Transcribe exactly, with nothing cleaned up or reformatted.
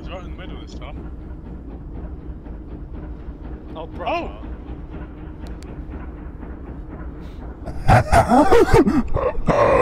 He's right in the middle this time. Oh, bro. Oh!